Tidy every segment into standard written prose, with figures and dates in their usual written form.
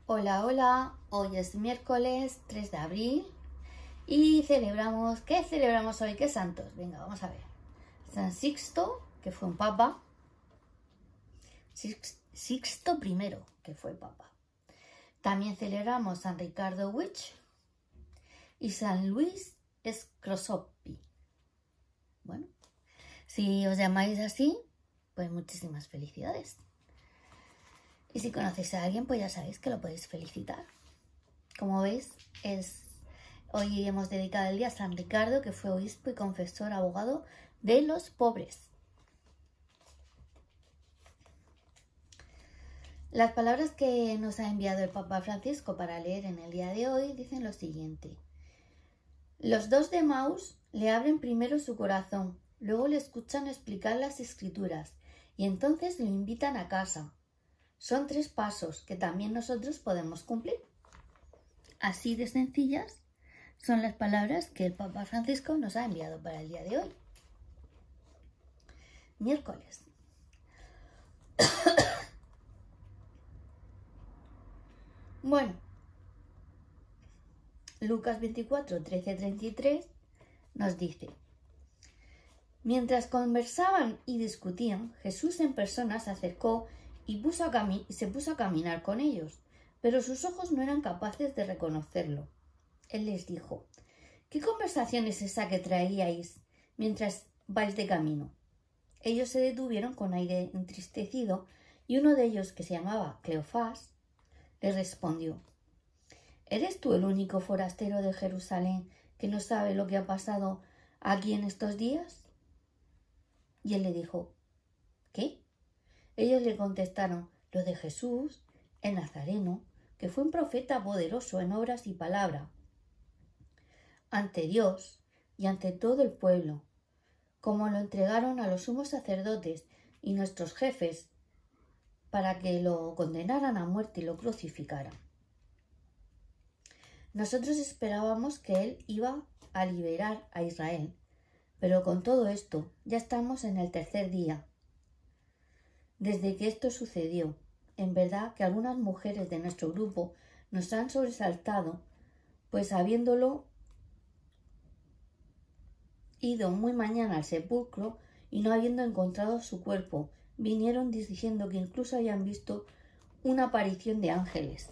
Hola, hola, hoy es miércoles 3 de abril y celebramos, ¿qué celebramos hoy? ¿Qué santos? Venga, vamos a ver. San Sixto, que fue un papa. Sixto I, que fue papa. También celebramos San Ricardo Witch y San Luis Scrosoppi. Bueno, si os llamáis así, pues muchísimas felicidades. Y si conocéis a alguien, pues ya sabéis que lo podéis felicitar. Como veis, hoy hemos dedicado el día a San Ricardo, que fue obispo y confesor abogado de los pobres. Las palabras que nos ha enviado el Papa Francisco para leer en el día de hoy dicen lo siguiente. Los dos de Emaús le abren primero su corazón, luego le escuchan explicar las Escrituras y entonces lo invitan a casa. Son 3 pasos que también nosotros podemos cumplir. Así de sencillas son las palabras que el Papa Francisco nos ha enviado para el día de hoy. Miércoles. Bueno, Lucas 24, 13-33 nos dice: Mientras conversaban y discutían, Jesús en persona se acercó y se puso a caminar con ellos, pero sus ojos no eran capaces de reconocerlo. Él les dijo: ¿Qué conversación es esa que traíais mientras vais de camino? Ellos se detuvieron con aire entristecido y uno de ellos, que se llamaba Cleofás, le respondió: ¿Eres tú el único forastero de Jerusalén que no sabe lo que ha pasado aquí en estos días? Y él le dijo: ¿Qué? Ellos le contestaron: lo de Jesús, el Nazareno, que fue un profeta poderoso en obras y palabra, ante Dios y ante todo el pueblo, como lo entregaron a los sumos sacerdotes y nuestros jefes para que lo condenaran a muerte y lo crucificaran. Nosotros esperábamos que él iba a liberar a Israel, pero con todo esto ya estamos en el 3er día desde que esto sucedió. En verdad que algunas mujeres de nuestro grupo nos han sobresaltado, pues habiéndolo ido muy mañana al sepulcro y no habiendo encontrado su cuerpo, vinieron diciendo que incluso habían visto una aparición de ángeles,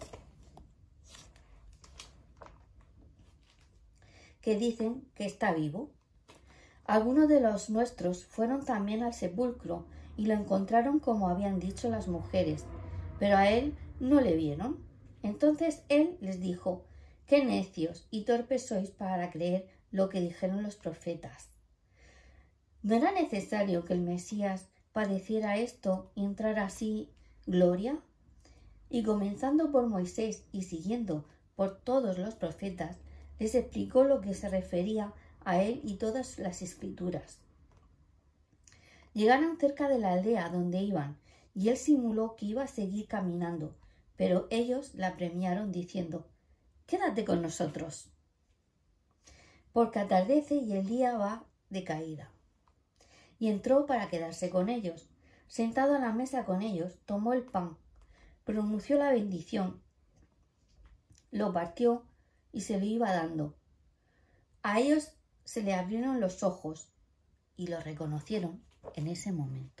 que dicen que está vivo. Algunos de los nuestros fueron también al sepulcro y lo encontraron como habían dicho las mujeres, pero a él no le vieron. Entonces él les dijo: ¡Qué necios y torpes sois para creer lo que dijeron los profetas! ¿No era necesario que el Mesías padeciera esto y entrara así gloria? Y comenzando por Moisés y siguiendo por todos los profetas, les explicó lo que se refería a él y todas las Escrituras. Llegaron cerca de la aldea donde iban, y él simuló que iba a seguir caminando, pero ellos la apremiaron diciendo: «Quédate con nosotros, porque atardece y el día va de caída». Y entró para quedarse con ellos. Sentado a la mesa con ellos, tomó el pan, pronunció la bendición, lo partió y se lo iba dando. A ellos se le abrieron los ojos y lo reconocieron en ese momento.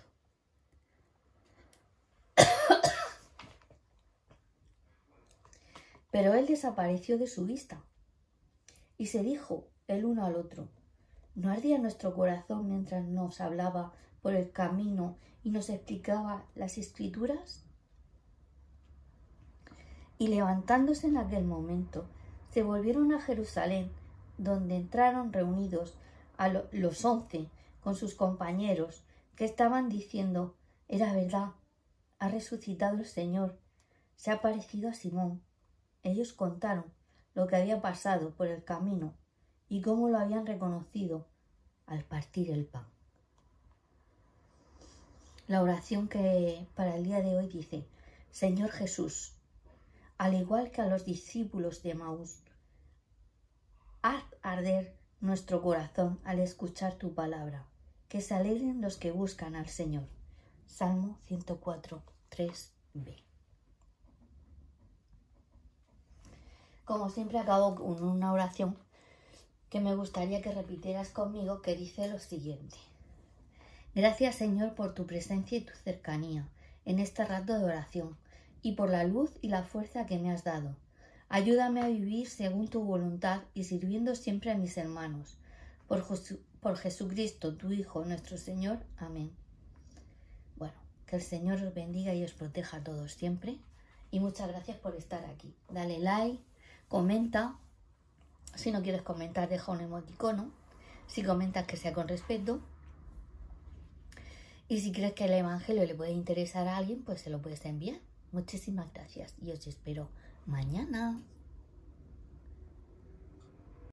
Pero él desapareció de su vista. Y se dijo el uno al otro: ¿no ardía nuestro corazón mientras nos hablaba por el camino y nos explicaba las Escrituras? Y levantándose en aquel momento, se volvieron a Jerusalén, donde entraron reunidos a los 11 con sus compañeros, que estaban diciendo: «Era verdad, ha resucitado el Señor, se ha aparecido a Simón». Ellos contaron lo que había pasado por el camino y cómo lo habían reconocido al partir el pan. La oración que para el día de hoy dice: Señor Jesús, al igual que a los discípulos de Emaús, haz arder nuestro corazón al escuchar tu palabra, que se alegren los que buscan al Señor. Salmo 104, 3b. como siempre acabo con una oración que me gustaría que repitieras conmigo, que dice lo siguiente. Gracias, Señor, por tu presencia y tu cercanía en este rato de oración y por la luz y la fuerza que me has dado. Ayúdame a vivir según tu voluntad y sirviendo siempre a mis hermanos. Por Jesucristo, tu Hijo, nuestro Señor. Amén. Bueno, que el Señor os bendiga y os proteja a todos siempre. Y muchas gracias por estar aquí. Dale like, comenta. Si no quieres comentar, deja un emoticono. Si comentas, que sea con respeto. Y si crees que el Evangelio le puede interesar a alguien, pues se lo puedes enviar. Muchísimas gracias y os espero mañana.